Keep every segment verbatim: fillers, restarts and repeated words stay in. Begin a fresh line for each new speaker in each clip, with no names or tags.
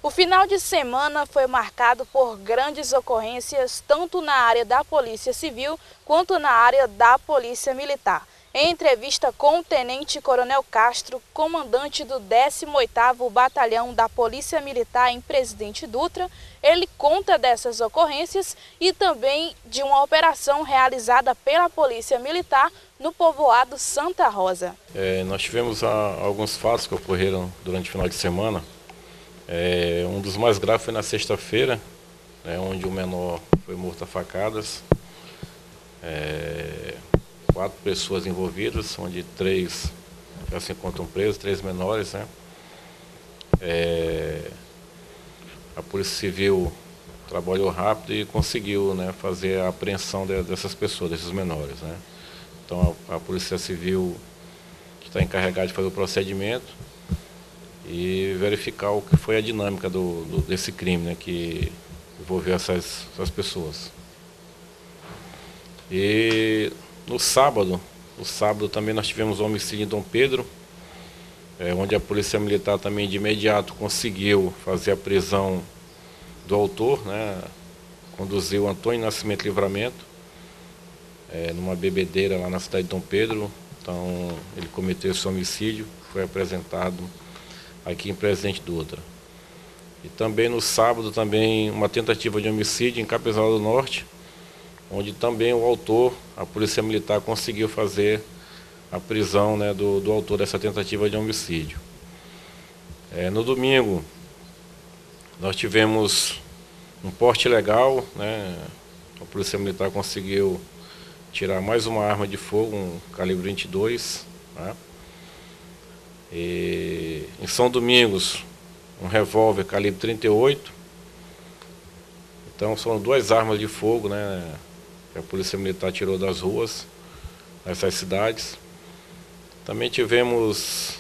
O final de semana foi marcado por grandes ocorrências, tanto na área da Polícia Civil quanto na área da Polícia Militar. Em entrevista com o Tenente Coronel Castro, comandante do décimo oitavo Batalhão da Polícia Militar em Presidente Dutra, ele conta dessas ocorrências e também de uma operação realizada pela Polícia Militar no povoado Santa Rosa.
É, nós tivemos a, alguns fatos que ocorreram durante o final de semana. É, um dos mais graves foi na sexta-feira, né, onde o menor foi morto a facadas. É, quatro pessoas envolvidas, onde três já se encontram presos, três menores, né? É, a Polícia Civil trabalhou rápido e conseguiu, né, fazer a apreensão de, dessas pessoas, desses menores, né? Então a, a Polícia Civil está encarregada de fazer o procedimento e verificar o que foi a dinâmica do, do, desse crime, né, que envolveu essas, essas pessoas. E no sábado, no sábado também nós tivemos um homicídio em Dom Pedro, é, onde a Polícia Militar também de imediato conseguiu fazer a prisão do autor, né, conduziu Antônio Nascimento Livramento, é, numa bebedeira lá na cidade de Dom Pedro. Então ele cometeu esse homicídio, foi apresentado aqui em Presidente Dutra. E também no sábado, também uma tentativa de homicídio em Capezal do Norte, onde também o autor, a Polícia Militar conseguiu fazer a prisão, né, do, do autor dessa tentativa de homicídio. É, no domingo, nós tivemos um porte ilegal, né, a Polícia Militar conseguiu tirar mais uma arma de fogo, um calibre vinte e dois, né? E em São Domingos, um revólver calibre trinta e oito. Então são duas armas de fogo, né, que a Polícia Militar tirou das ruas nessas cidades. Também tivemos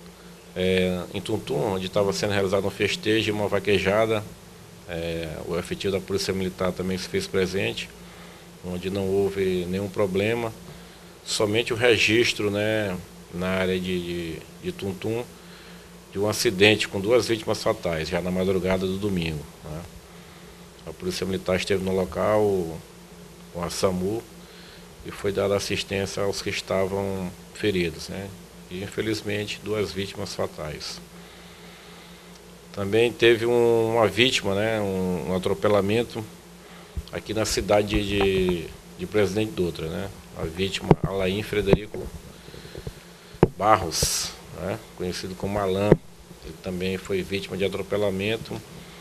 é, em Tuntum, onde estava sendo realizado um festejo e uma vaquejada. É, o efetivo da Polícia Militar também se fez presente, onde não houve nenhum problema, somente o registro, né, na área de, de, de Tuntum, de um acidente com duas vítimas fatais, já na madrugada do domingo, né? A Polícia Militar esteve no local com a SAMU e foi dada assistência aos que estavam feridos, né? E infelizmente duas vítimas fatais. Também teve um, uma vítima, né, um, um atropelamento aqui na cidade de, de Presidente Dutra, né? A vítima, Alain Frederico Barros, né, conhecido como Alan. Ele também foi vítima de atropelamento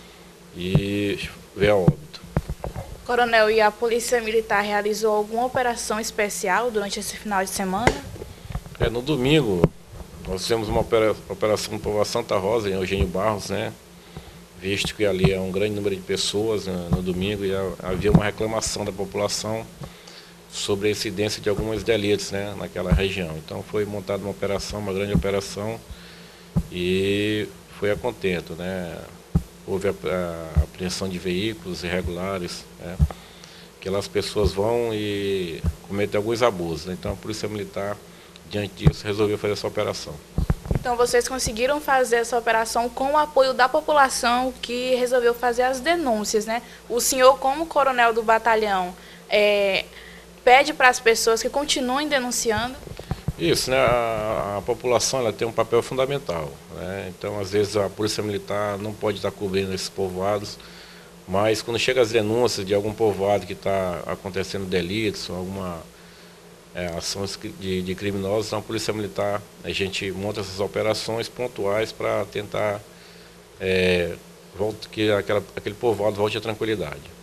e veio a óbito.
Coronel, e a Polícia Militar realizou alguma operação especial durante esse final de semana?
É, no domingo, nós fizemos uma operação no povoado Santa Rosa, em Eugênio Barros, né, visto que ali é um grande número de pessoas, né, no domingo, e havia uma reclamação da população sobre a incidência de alguns delitos, né, naquela região. Então foi montada uma operação, uma grande operação, e foi a contento, né? Houve a, a apreensão de veículos irregulares, né? Aquelas pessoas vão e cometem alguns abusos, né? Então a Polícia Militar, diante disso, resolveu fazer essa operação.
Então vocês conseguiram fazer essa operação com o apoio da população que resolveu fazer as denúncias, né? O senhor, como coronel do batalhão, é, pede para as pessoas que continuem denunciando?
Isso, né? A, a população, ela tem um papel fundamental, né? Então, às vezes, a Polícia Militar não pode estar cobrindo esses povoados, mas quando chega as denúncias de algum povoado que está acontecendo delitos, alguma é, ação de, de criminosos, então a Polícia Militar, a gente monta essas operações pontuais para tentar é, volta, que aquela, aquele povoado volte à tranquilidade.